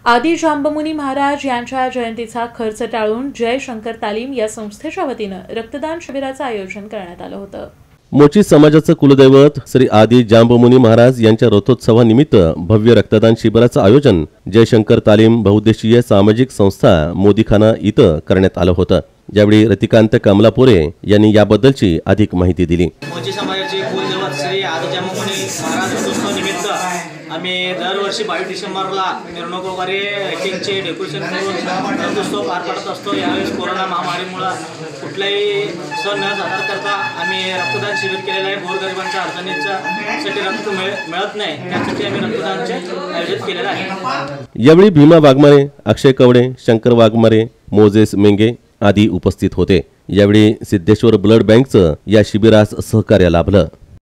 आदी जांबमुनी महाराज यांच्या जयंतीचा खर्च टाळून जय शंकर तालीम या संस्थेच्या वतीनं रक्तदान शिबिराचं आयोजन करण्यात आलं होतं। मोची समाजाचं कुलदैवत श्री आदी जांबमुनी महाराज यांच्या रथोत्सवानिमित्त भव्य रक्तदान शिबिराचं आयोजन जयशंकर तालीम बहुउद्देशीय सामाजिक संस्था मोदीखाना इथं करण्यात आलं होतं। यावेळी रतिकांत कमलापुरे यांनी याबद्दलची अधिक माहिती दिली। मोची समाजाचे कुलदैवत श्री आदी जांबमुनी महाराज रथोत्सवानिमित्त आम्ही दरवर्षी 22 डिसेंबरला मिरवणूक वगैरे लाइटिंगचे डेकोरेशन करून रथोत्सव पार पाडत असतो। यावेळेस कोरोना महामारीमुळे कुठलाही सण न साजरा करता आम्ही रक्तदान शिबिर केलेलं आहे। गोरगरिबांच्या अडचणींसाठी रक्त मिळत नाही, त्यासाठी आम्ही रक्तदानचे आयोजित केलेलं आहे। यावेळी भीमा वाघमारे, अक्षय कवडे, शंकर वाघमारे, मोजेस मेंगे आदी उपस्थित होते। यावेळी सिद्धेश्वर ब्लड बँकचं या शिबिरास सहकार्य लाभलं।